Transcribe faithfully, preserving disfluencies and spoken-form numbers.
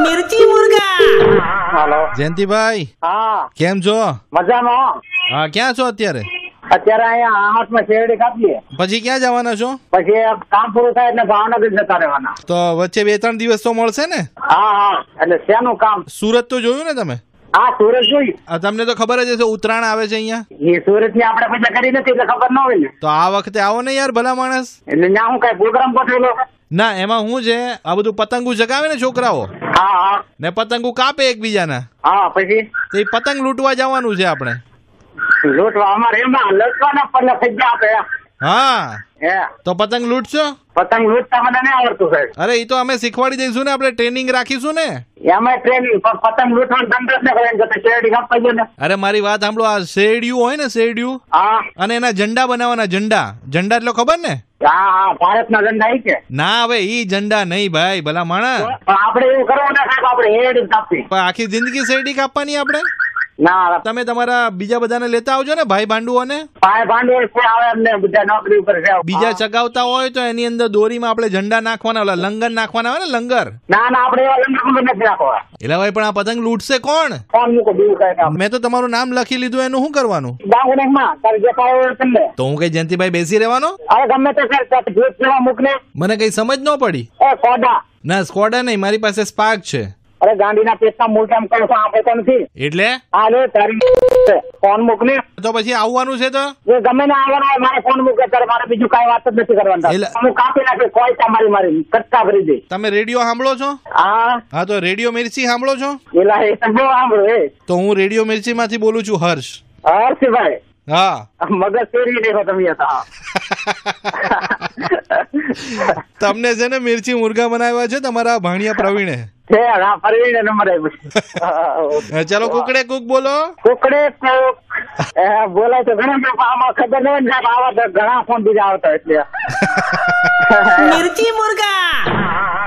मिर्ची मुर्गा। हेलो જયંતિભાઈ, हाँ કેમ છો? મજામાં. હા, ક્યાં છો અત્યારે? અત્યારે અહીંયા આહાટમાં શેરડી કાપીએ, પછી ક્યાં જવાના છો? પછી કામ પૂરું થાય એટલે ભાવનગર જતા રહેવાના. તો વચ્ચે બે ત્રણ દિવસ તો મળશે ને? હા હા, એટલે શેનું કામ? સુરત તો જોયું ને તમે? હા, સુરત જોઈ. આ તમને તો ખબર જ હશે, ઉત્તરાયણ આવે છે અહીંયા. એ સુરત ની આપણે પૈસા કરી નથી એટલે ખબર ન હોય ને. તો આ વખતે આવો ને યાર, ભલા માણસ. એટલે ત્યાં હું કઈ પ્રોગ્રામ ગોઠવેલો? ના, એમાં શું છે, આ બધું પતંગો ચગાવે ને છોકરાઓ, હા હા ને પતંગો કાપે એકબીજાના, હા. પછી તો એ પતંગ લૂંટવા જવાનું છે આપણે. લૂંટવા અમારે એમાં લૂંટવાના પલ્લે થઈ ગયા આપે. હા, હે તો પતંગ લૂંટશો? પતંગ લૂંટતા મને નહીં આવડતું સાહેબ. અરે એ તો અમે શીખવાડી દઈશું ને, આપણે ટ્રેનિંગ રાખીશું ને. એમાં ટ્રેનિંગ પતંગ લૂંટવાનો ધંધો જ ને કરે તો શેરડી કાપવા ગયો ને. અરે મારી વાત સાંભળો, આ શેરડિયું હોય ને, શેરડિયું, હા અને એના ઝંડા બનાવવાના. ઝંડા ઝંડા એટલે ખબર ને? હા હા, ભારતના ઝંડા ઈ છે. ના, હવે ઈ ઝંડા નહીં ભાઈ, ભલા માણસ. પણ આપણે એવું કરવું ના સાહેબ, આપણે શેરડી કાપવી. પણ આખી જિંદગી શેરડી કાપવાની આપણે? ના, તમે તમારા બીજા બધાને લેતા આવજો ને, ભાઈ ભાંડુઓને. પાય ભાંડવલ કોઈ આવે એમને બધા નોકરી ઉપર છે. બીજા ચગાવતા હોય તો એની અંદર દોરીમાં આપણે ઝંડા નાખવાના, ઓલા લંગર નાખવાના હોય ને, લંગર. ના ના, આપણે એવા લંગર નથી રાખવા. એટલે ભાઈ, પણ આ પતંગ લૂંટશે કોણ? કોણ મૂકો બીજું કઈ કામ? મેં તો તમારું નામ લખી લીધું, એનું શું કરવાનું? ડાંગુનેકમાં તારે જે પાય હોય તમને. તો હું કઈ જયંતિભાઈ બેસી રહેવાનો? અરે ગમે તે સર ભૂત જેવા મૂકને. મને કઈ સમજ ન પડી. એ કોડા. ના, સ્કોડા નહીં, મારી પાસે સ્પાર્ક છે. અરે ગાંધીના પેટના મૂળકામ કરો છો, આપણે તો નથી. એટલે હા લે તારી ફોન મૂકને. તો પછી આવવાનું છે તો? એ ગમે ને આવવાનું હોય મારે ફોન મૂકે ત્યારે મારે બીજું કઈ વાત જ નથી કરવાનું. એટલે- હું કાપી નાખી કોઈ તમારી મારી કટકા ભરી દે. તમે રેડિયો સાંભળો છો? હા હા, તો રેડિયો મિર્ચી સાંભળો છો? એલા એ તો બહુ સાંભળો એ. તો હું રેડિયો મિર્ચી માંથી બોલું છું, હર્ષ. હર્ષભાઈ, હા, મગજ ફેરવી દેખો તમે હતા. તમને છે ને મિર્ચી મુર્ગા બનાવ્યા છે તમારા ભાણિયા પ્રવીણે. છે હા, ફરવીને નંબર આવ્યો. ચાલો, કુકડે કુક બોલો. કુકડે કુક. એ બોલાય તો ઘણા લોકો આમાં ખબર ન હોય ને સાહેબ, આવા તો ઘણા ફોન બીજા આવતા એટલે. मिर्ची मुर्गा।